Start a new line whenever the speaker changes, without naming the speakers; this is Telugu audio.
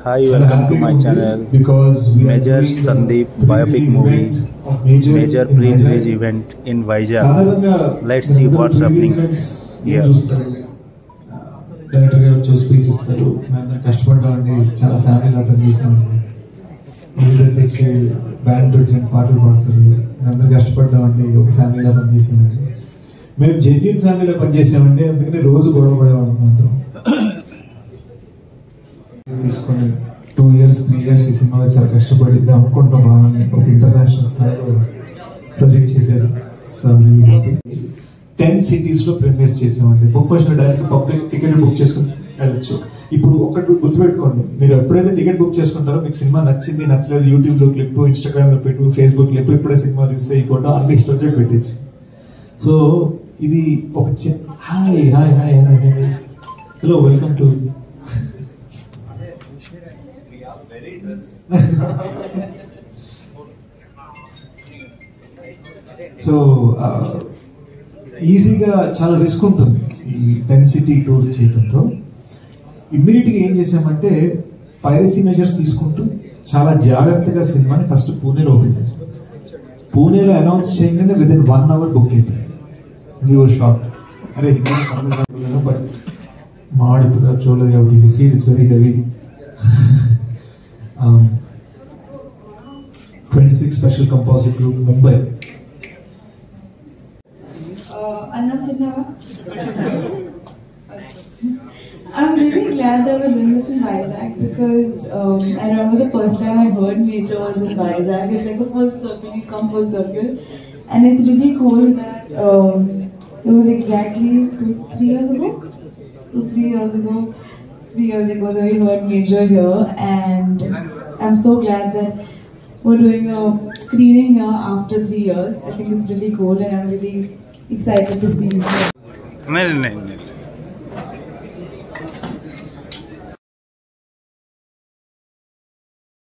Hi, welcome to my channel. Major Sandeep biopic movie, major pre-release event in Vizag. Let's see what's happening here.
Director గారు వచ్చి స్పీచ్ ఇస్తారు. మేము కష్టపడ్డామండి, చాలా ఫ్యామిలీ అటెండ్ చేసామండి. తెచ్చి బ్యాండ్ పెట్టి పాటలు పాడతారు. మేమందరూ కష్టపడ్డామండి, ఒక ఫ్యామిలీలో పనిచేసామండి. మేము జెన్యూన్ ఫ్యామిలీలో పనిచేసామండి, అందుకని రోజు గొడవ పడేవాళ్ళం. మాత్రం తీసుకొని 2 years 3 years ఈ సినిమాలో చాలా కష్టపడి అనుకుంటున్న భావాన్ని ఒక ఇంటర్నేషనల్ స్థాయిలో ప్రొజెక్ట్ చేశారు. సో 10 cities లో ప్రీమియర్స్ చేసామండి. Book my direct public ticket book చేసుకుని వెళ్ళచ్చు. ఇప్పుడు ఒకటి గుర్తుపెట్టుకోండి, మీరు ఎప్పుడైతే టికెట్ బుక్ చేసుకుంటారో మీకు సినిమా నచ్చింది నచ్చలేదు యూట్యూబ్ లో క్లిప్, ఇన్స్టాగ్రామ్ లో పెట్టు, ఫేస్బుక్ క్లిప్, ఇప్పుడే సినిమా చూస్తే ఈ ఫోటో అన్ని ఇష్టం వచ్చి పెట్టచ్చు. సో ఇది ఒక hi hi hi hello welcome to so ఈజీగా చాలా రిస్క్ ఉంటుంది ఈ 10 city టూర్ చేయడంతో. ఇమ్మీడియట్ గా ఏం చేసామంటే పైరసీ మెజర్స్ తీసుకుంటూ చాలా జాగ్రత్తగా సినిమాని ఫస్ట్ పూణేలో ఓపెన్ చేసాం. పూణేలో అనౌన్స్ చేయగానే విదిన్ 1 hour బుక్ అయింది. షాక్, అరే బట్ మాడి చూడలేదు కాబట్టి see it's very heavy. 26 special composite group Mumbai.
I'm really glad that we're doing this in Vizag because I remember the first time I heard Major was in Vizag. It's like a full circle, you come full circle, and it's really cool that it was exactly 3 years ago. 3 years ago that we heard Major here, and I'm so glad that we're doing a screening here after 3 years. I think it's really cool, and I'm really excited to see you.
नहीं